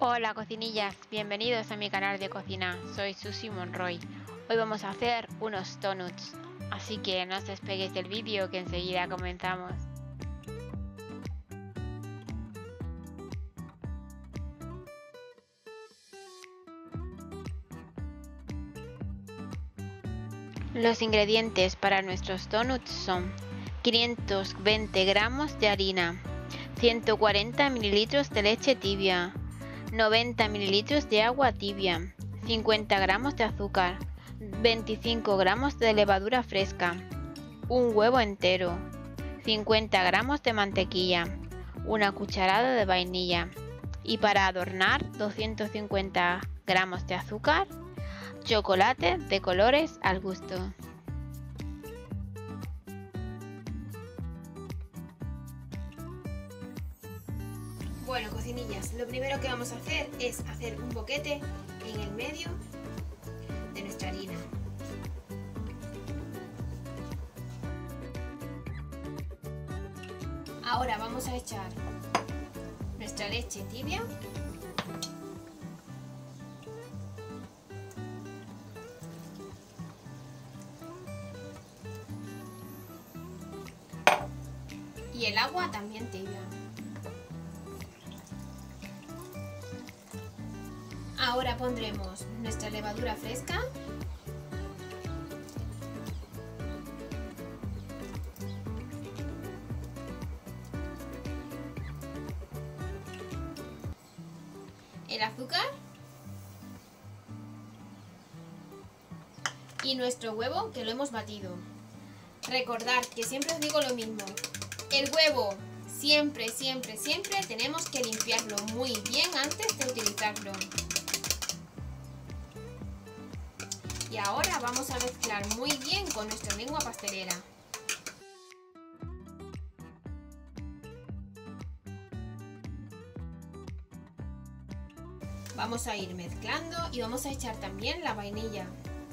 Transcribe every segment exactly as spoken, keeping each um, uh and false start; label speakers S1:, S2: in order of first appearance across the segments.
S1: Hola cocinillas, bienvenidos a mi canal de cocina, soy Susi Monroy. Hoy vamos a hacer unos donuts, así que no os despeguéis del vídeo que enseguida comenzamos. Los ingredientes para nuestros donuts son quinientos veinte gramos de harina, ciento cuarenta mililitros de leche tibia, noventa mililitros de agua tibia, cincuenta gramos de azúcar, veinticinco gramos de levadura fresca, un huevo entero, cincuenta gramos de mantequilla, una cucharada de vainilla y para adornar doscientos cincuenta gramos de azúcar, chocolate de colores al gusto.
S2: Bueno, cocinillas, lo primero que vamos a hacer es hacer un boquete en el medio de nuestra harina. Ahora vamos a echar nuestra leche tibia. Y el agua también tibia. Ahora pondremos nuestra levadura fresca. El azúcar. Y nuestro huevo que lo hemos batido. Recordad que siempre os digo lo mismo. El huevo siempre, siempre, siempre tenemos que limpiarlo muy bien antes de utilizarlo. Y ahora vamos a mezclar muy bien con nuestra lengua pastelera. Vamos a ir mezclando y vamos a echar también la vainilla.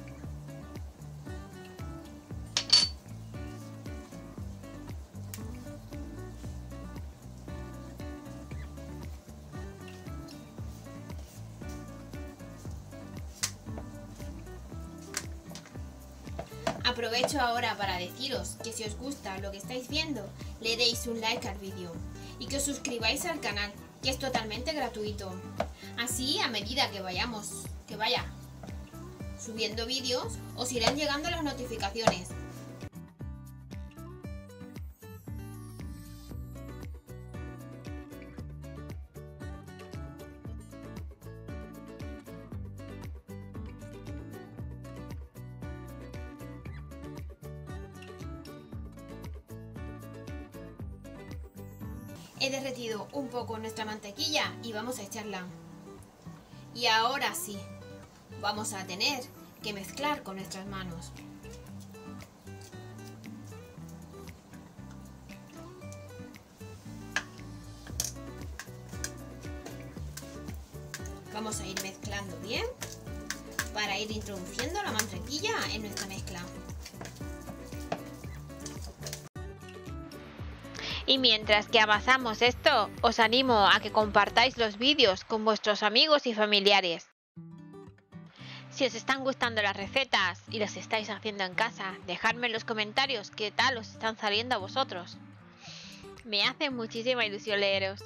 S2: Aprovecho ahora para deciros que si os gusta lo que estáis viendo, le deis un like al vídeo y que os suscribáis al canal, que es totalmente gratuito. Así, a medida que vayamos, que vaya subiendo vídeos, os irán llegando las notificaciones. He derretido un poco nuestra mantequilla y vamos a echarla. Y ahora sí, vamos a tener que mezclar con nuestras manos. Vamos a ir mezclando bien para ir introduciendo la mantequilla en nuestra mezcla.
S1: Y mientras que amasamos esto, os animo a que compartáis los vídeos con vuestros amigos y familiares. Si os están gustando las recetas y las estáis haciendo en casa, dejadme en los comentarios qué tal os están saliendo a vosotros. Me hace muchísima ilusión leeros.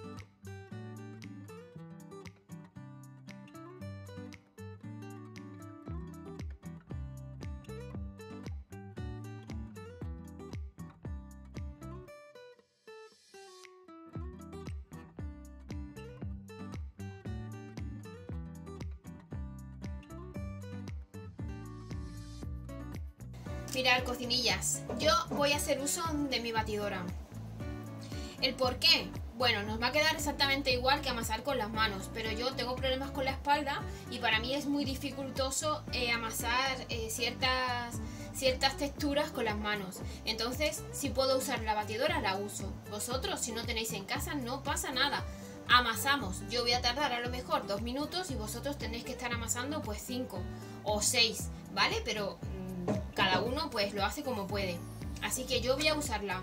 S2: Mirad, cocinillas, yo voy a hacer uso de mi batidora. ¿El por qué? Bueno, nos va a quedar exactamente igual que amasar con las manos, pero yo tengo problemas con la espalda y para mí es muy dificultoso eh, amasar eh, ciertas, ciertas texturas con las manos. Entonces, si puedo usar la batidora, la uso. Vosotros, si no tenéis en casa, no pasa nada. Amasamos. Yo voy a tardar a lo mejor dos minutos y vosotros tenéis que estar amasando pues cinco o seis, ¿vale? Pero cada uno pues lo hace como puede. Así que yo voy a usarla.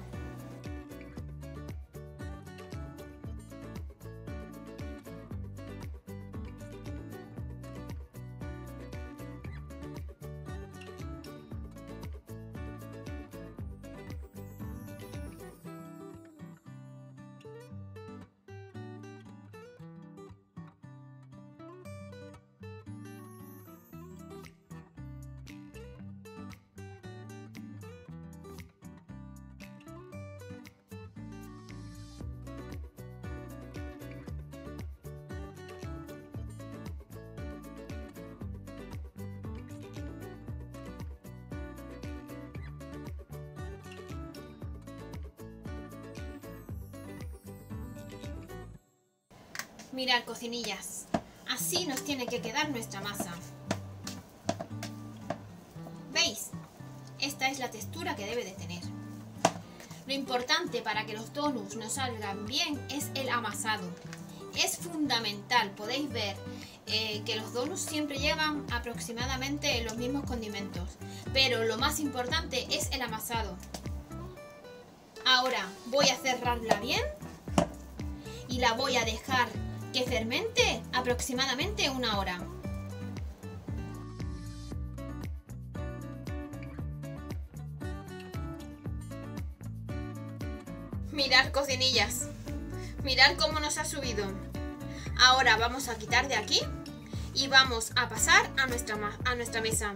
S2: Mirad, cocinillas, así nos tiene que quedar nuestra masa. ¿Veis? Esta es la textura que debe de tener. Lo importante para que los donuts nos salgan bien es el amasado. Es fundamental, podéis ver eh, que los donuts siempre llevan aproximadamente los mismos condimentos, pero lo más importante es el amasado. Ahora voy a cerrarla bien y la voy a dejar que fermente aproximadamente una hora. Mirad, cocinillas, mirad cómo nos ha subido. Ahora vamos a quitar de aquí y vamos a pasar a nuestra, a nuestra mesa.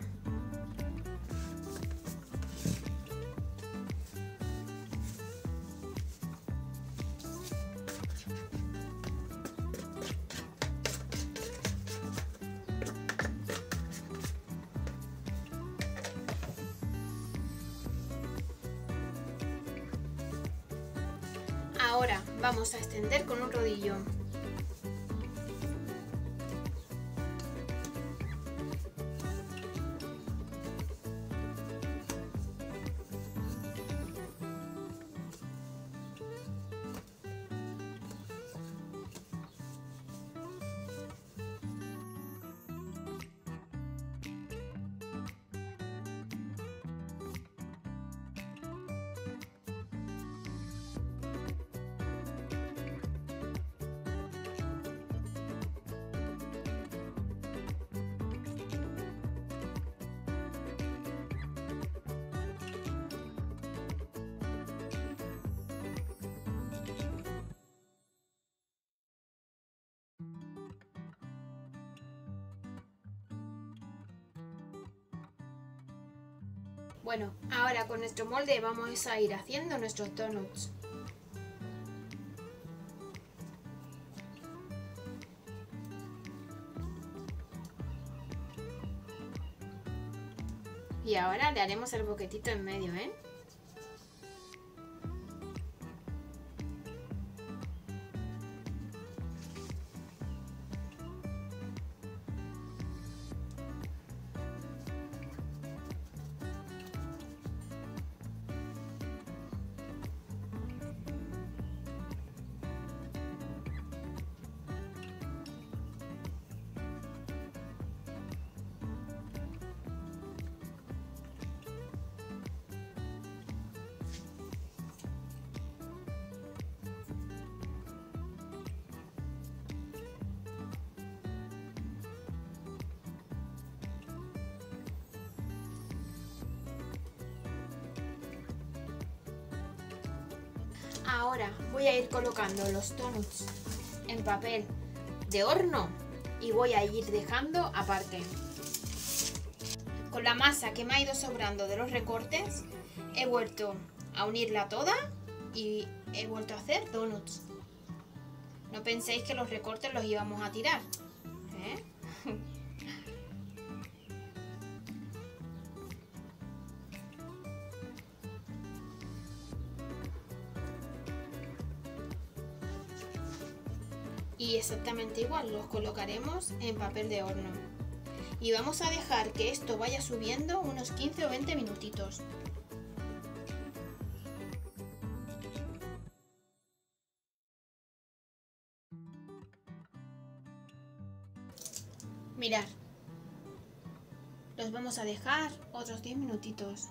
S2: Ahora vamos a extender con un rodillo. Bueno, ahora con nuestro molde vamos a ir haciendo nuestros donuts. Y ahora le haremos el boquetito en medio, ¿eh? Ahora voy a ir colocando los donuts en papel de horno y voy a ir dejando aparte. Con la masa que me ha ido sobrando de los recortes, he vuelto a unirla toda y he vuelto a hacer donuts. No penséis que los recortes los íbamos a tirar, ¿eh? Y exactamente igual los colocaremos en papel de horno. Y vamos a dejar que esto vaya subiendo unos quince o veinte minutitos. Mirad, los vamos a dejar otros diez minutitos.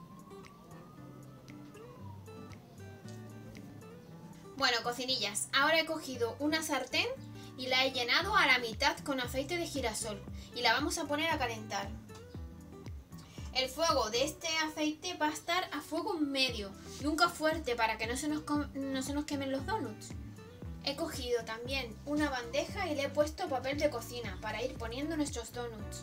S2: Bueno, cocinillas, ahora he cogido una sartén y la he llenado a la mitad con aceite de girasol y la vamos a poner a calentar. El fuego de este aceite va a estar a fuego medio, nunca fuerte para que no se nos, no se nos quemen los donuts. He cogido también una bandeja y le he puesto papel de cocina para ir poniendo nuestros donuts.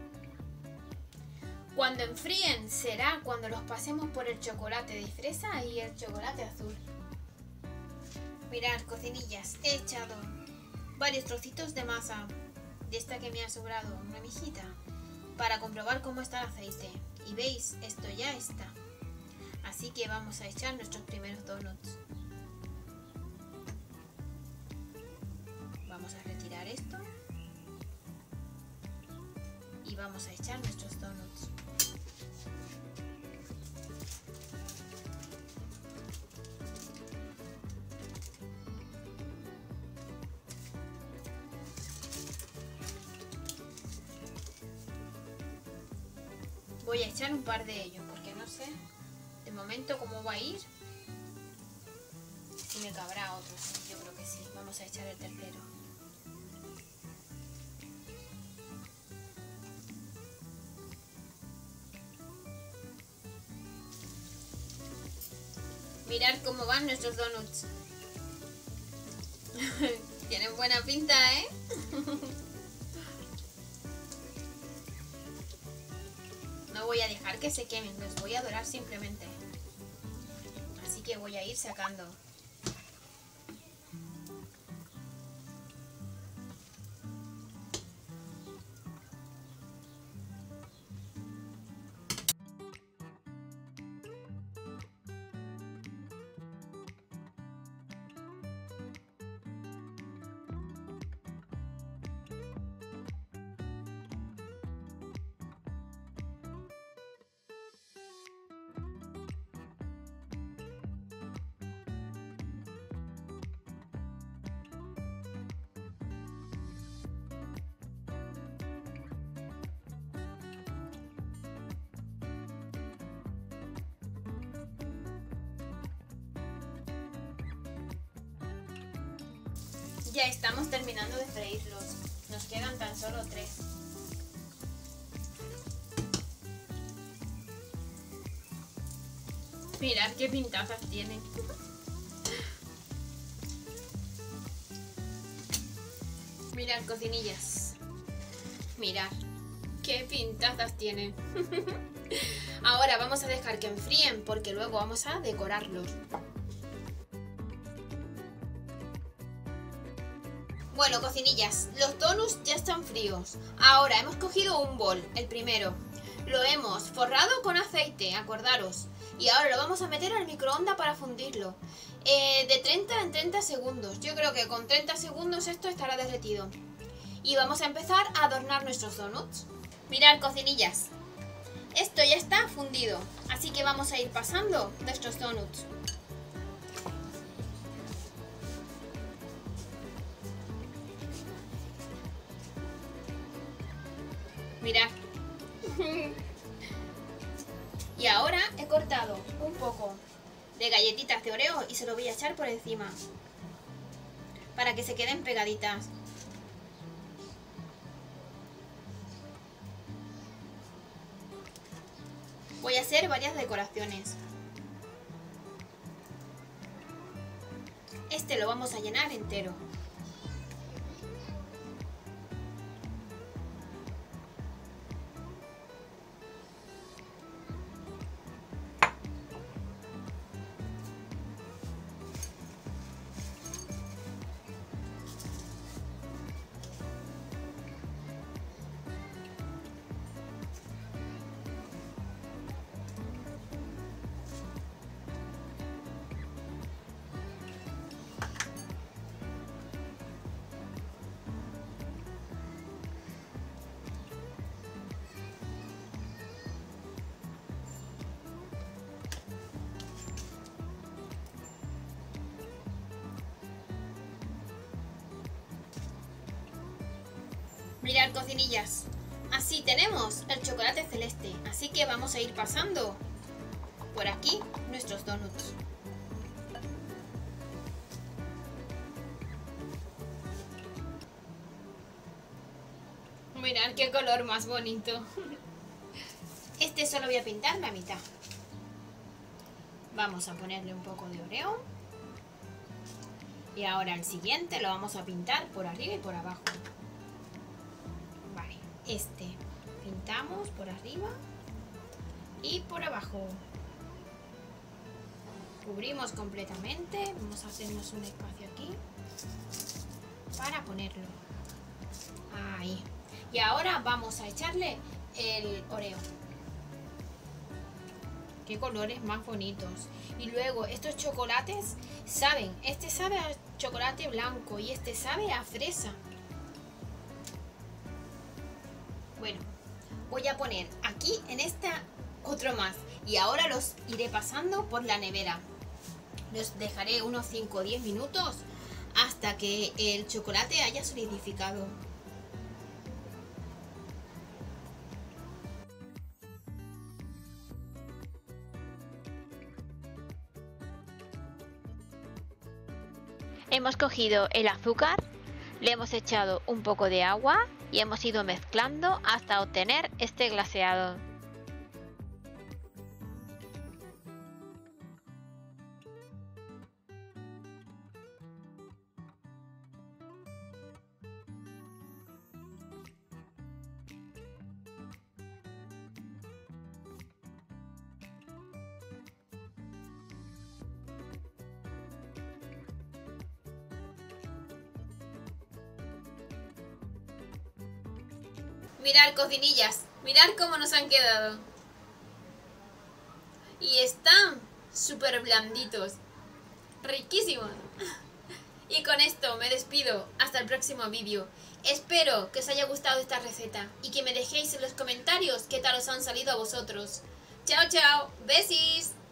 S2: Cuando enfríen será cuando los pasemos por el chocolate de fresa y el chocolate azul. Mirad, cocinillas, he echado varios trocitos de masa, de esta que me ha sobrado, una mijita, para comprobar cómo está el aceite. Y veis, esto ya está. Así que vamos a echar nuestros primeros donuts. Vamos Vamos a retirar esto. Y vamos a echar nuestros donuts. Voy a echar un par de ellos porque no sé de momento cómo va a ir. Si me cabrá otro, sí, yo creo que sí. Vamos a echar el tercero. Mirad cómo van nuestros donuts. Tienen buena pinta, ¿eh? No voy a dejar que se quemen, los voy a dorar simplemente. Así que voy a ir sacando. Ya estamos terminando de freírlos. Nos quedan tan solo tres. Mirad qué pintazas tienen. Mirad, cocinillas. Mirad qué pintazas tienen. Ahora vamos a dejar que enfríen porque luego vamos a decorarlos. Bueno, cocinillas, los donuts ya están fríos. Ahora hemos cogido un bol, el primero. Lo hemos forrado con aceite, acordaros. Y ahora lo vamos a meter al microondas para fundirlo. Eh, de treinta en treinta segundos. Yo creo que con treinta segundos esto estará derretido. Y vamos a empezar a adornar nuestros donuts. Mirad, cocinillas. Esto ya está fundido. Así que vamos a ir pasando nuestros donuts. Mirad. Y ahora he cortado un poco de galletitas de Oreo y se lo voy a echar por encima para que se queden pegaditas. Voy a hacer varias decoraciones. Este lo vamos a llenar entero. Mirad, cocinillas, así tenemos el chocolate celeste, así que vamos a ir pasando por aquí nuestros donuts. Mirad qué color más bonito. Este solo voy a pintar la mitad. Vamos a ponerle un poco de Oreo. Y ahora el siguiente lo vamos a pintar por arriba y por abajo. Vale, este pintamos por arriba y por abajo. Cubrimos completamente. Vamos a hacernos un espacio aquí para ponerlo. Ahí. Y ahora vamos a echarle el Oreo. qué colores más bonitos. Y luego estos chocolates saben, este sabe a chocolate blanco y este sabe a fresa. Bueno, voy a poner aquí en esta otro más y ahora los iré pasando por la nevera. Los dejaré unos cinco o diez minutos hasta que el chocolate haya solidificado.
S1: Hemos cogido el azúcar, le hemos echado un poco de agua y hemos ido mezclando hasta obtener este glaseado.
S2: Mirad, cocinillas, mirad cómo nos han quedado. Y están súper blanditos, riquísimos. Y con esto me despido, hasta el próximo vídeo. Espero que os haya gustado esta receta y que me dejéis en los comentarios qué tal os han salido a vosotros. Chao, chao, besis.